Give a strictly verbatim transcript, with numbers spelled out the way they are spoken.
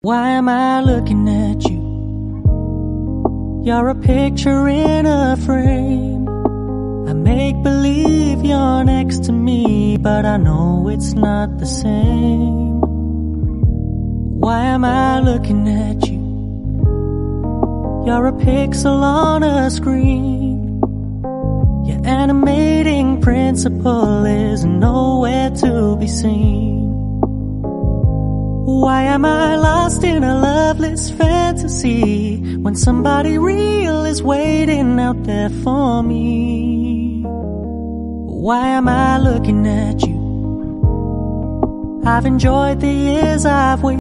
Why am I looking at you? You're a picture in a frame. I make believe you're next to me, but I know it's not the same. Why am I looking at you? You're a pixel on a screen. Your animating principle is nowhere to be seen. Why am I lost in a loveless fantasy when somebody real is waiting out there for me? Why am I looking at you? I've enjoyed the years I've waited.